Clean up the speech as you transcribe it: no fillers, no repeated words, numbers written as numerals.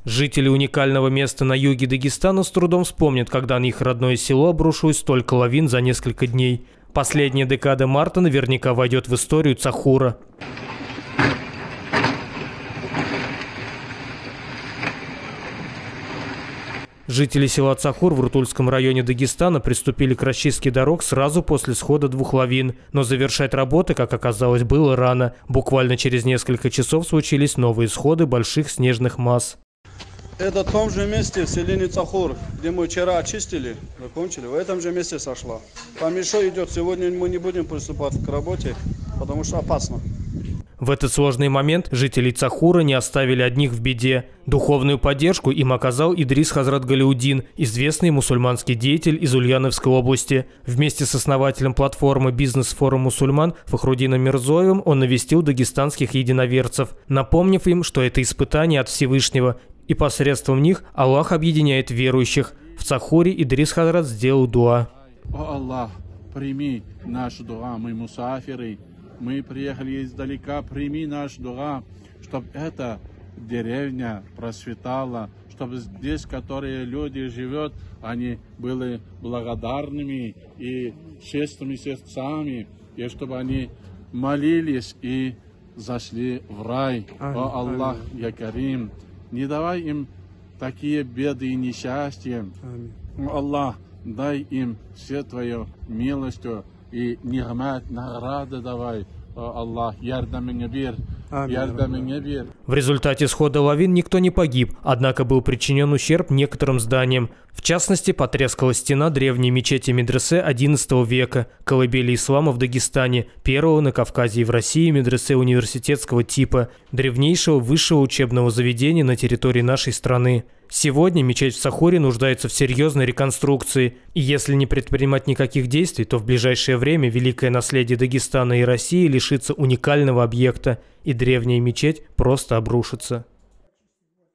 Жители уникального места на юге Дагестана с трудом вспомнят, когда на их родное село обрушилось столько лавин за несколько дней. Последняя декада марта наверняка войдет в историю Цахура. Жители села Цахур в Рутульском районе Дагестана приступили к расчистке дорог сразу после схода двух лавин. Но завершать работы, как оказалось, было рано. Буквально через несколько часов случились новые сходы больших снежных масс. Это в том же месте, в селении Цахур, где мы вчера очистили, закончили, в этом же месте сошла. Там еще идет, сегодня мы не будем приступать к работе, потому что опасно. В этот сложный момент жителей Цахура не оставили одних в беде. Духовную поддержку им оказал Идрис Хазрат Галиудин, известный мусульманский деятель из Ульяновской области. Вместе с основателем платформы «Бизнес-форум мусульман» Фахрудином Мирзоевым он навестил дагестанских единоверцев, напомнив им, что это испытание от Всевышнего, и посредством них Аллах объединяет верующих. В Цахуре Идрис Хазрат сделал дуа. О Аллах, прими наш дуа, мы мусафиры. Мы приехали издалека, прими наш дуа, чтобы эта деревня процветала, чтобы здесь, которые люди живут, они были благодарными и честными сердцами, и чтобы они молились и зашли в рай. О Аллах, я Карим, не давай им такие беды и несчастья. О Аллах, дай им все Твою милостью и нигмат, награды давай. О Аллах, ярдамине бир. В результате схода лавин никто не погиб, однако был причинен ущерб некоторым зданиям. В частности, потрескалась стена древней мечети медресе XI века, колыбели ислама в Дагестане, первого на Кавказе и в России медресе университетского типа, древнейшего высшего учебного заведения на территории нашей страны. Сегодня мечеть в Цахуре нуждается в серьезной реконструкции, и если не предпринимать никаких действий, то в ближайшее время великое наследие Дагестана и России лишится уникального объекта, и древняя мечеть просто обрушится.